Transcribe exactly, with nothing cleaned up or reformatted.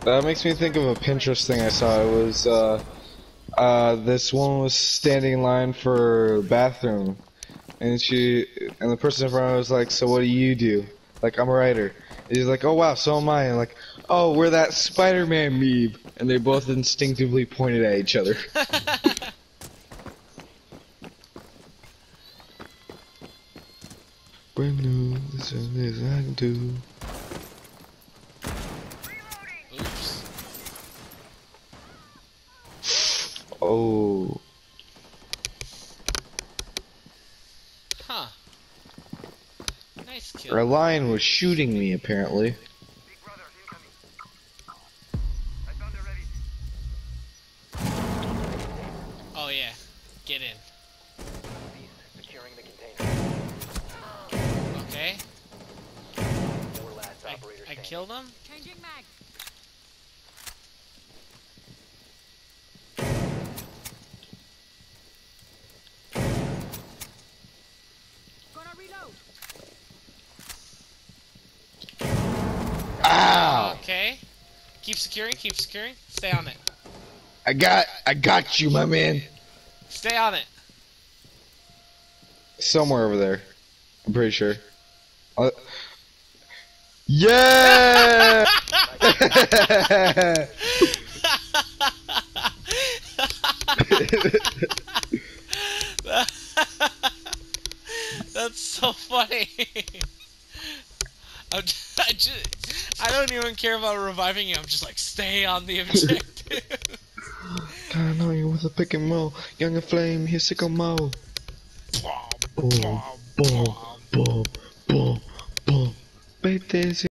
That makes me think of a Pinterest thing I saw. It was, uh, uh, this woman was standing in line for a bathroom, and she, and the person in front of her was like, "So what do you do?" Like, "I'm a writer." And he's like, "Oh wow, so am I." And like, "Oh, we're that Spider-Man meme." And they both instinctively pointed at each other. Brand new, this is this I can do. Oops. Oh. Huh. Nice kill. Our lion was shooting me, apparently. Big brother, incoming. I found a ready. Oh yeah. Get in. Securing the container. Okay. Four last I, operators I standing. killed him? Changing mag. Gonna reload. Ow! Okay. Keep securing, keep securing. Stay on it. I got, I got you, my man. Stay on it. Somewhere over there. I'm pretty sure. Uh, yeah! That's so funny. I'm just, I just, I don't even care about reviving you. I'm just like, stay on the objective. I know you with a pick and roll, younger flame, here's sicko mo. Boom, Boom, boom, boom, boom. boom, boom, boom. Beat this.